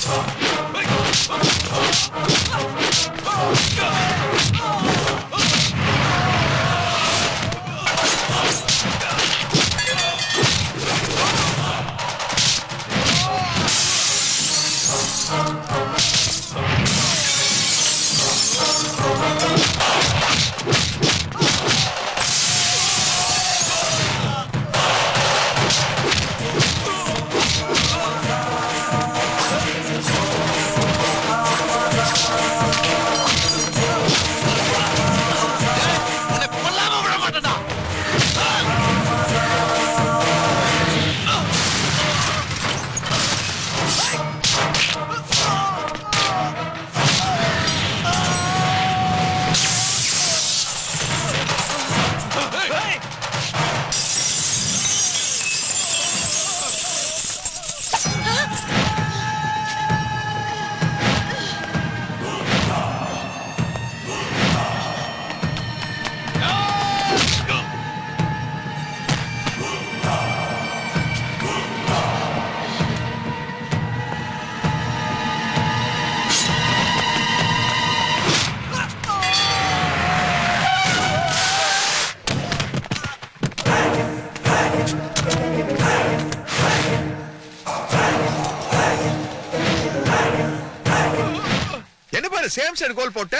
Same side கோல் போட்ட.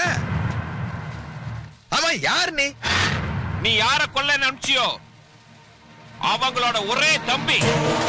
அவன் யார்? நீ யார கொல்ல நினைச்சியோ அவங்களோட ஒரே தம்பி.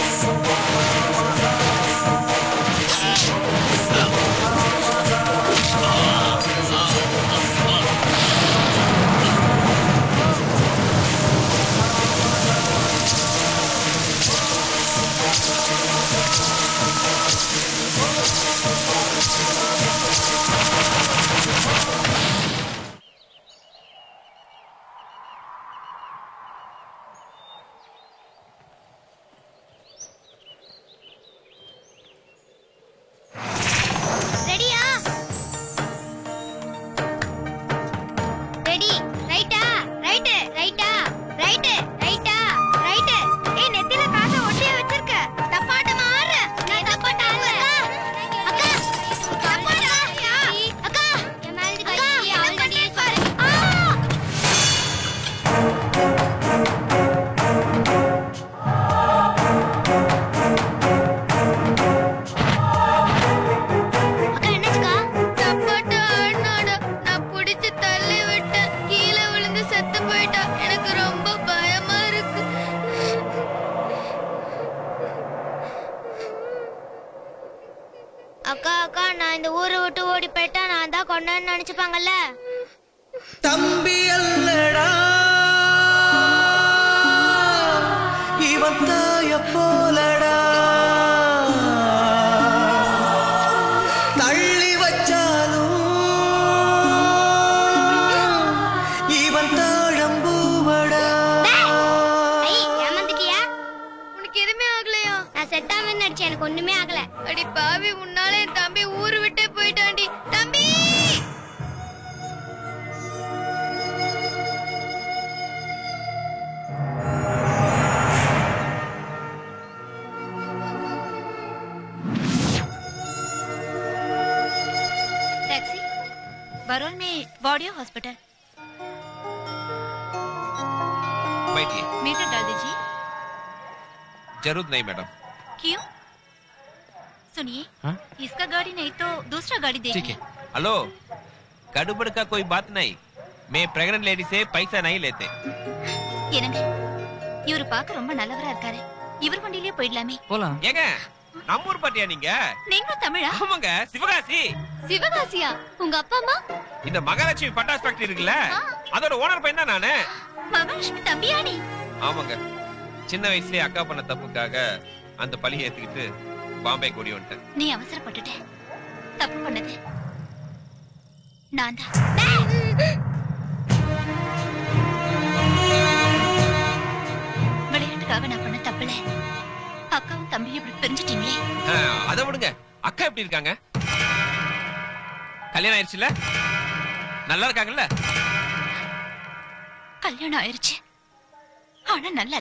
தம்பி அல்லடா இவன் தாய போலடா, தள்ளி வச்சாலும் இவன் தாழம்பூவடா. ஏமாந்துட்டியா? உனக்கு எதுவுமே ஆகலையா? நான் செத்தாம நடிச்சேன், எனக்கு ஒண்ணுமே ஆகல. அடி பாவி, உன்னால என் தம்பி ஊரு விட்டே போயிட்டாண்டி. தம்பி बरोल में वार्ड या हॉस्पिटल? बैठिए। मीटर डाल दीजिए। जरूरत नहीं मैडम। क्यों? सुनिए, इसका गाड़ी नहीं तो दूसरा गाड़ी देखिए। ठीक है। हेलो, गड़बड़ का कोई बात नहीं, मैं प्रेग्नेंट लेडी से पैसा नहीं लेते। என்னங்க இவரு பார்க்க ரொம்ப நல்லவரா இருக்காரு, இவர் வண்டியிலே போயிடலாமே. போலாம். ஏங்க நம்ம ஊர் பாட்டியா நீங்க? நீங்க தமிழா? ஆமாங்க, சிவகாசி. சிவகாசியா? உங்க அப்பா அம்மா? இந்த மகாலட்சுமி பட்டாஸ் ஃபேக்டரி இருக்குல்ல, அதோட ஓனர் பையன் தான் நானு. மகாலட்சுமி தம்பியா நீ? ஆமாங்க, சின்ன வயசுலயே அக்கா பண்ண தப்புக்காக அந்த பழியை ஏத்துக்கிட்டு பாம்பே கூடி வந்துட்டேன். நீ அவசரப்பட்டுட்ட, தப்பு பண்ணது நான் தான். விளையாட்டுக்காக நான் பண்ண தப்புல அக்காவும் தம்பியும் இப்படி பிரிஞ்சிட்டீங்களே. அதை விடுங்க, அக்கா எப்படி இருக்காங்க? கல்யாணம் ஆயிடுச்சுல? நல்லா இருக்காங்கல்ல? கல்யாணம் ஆயிருச்சு, ஆனா நல்லா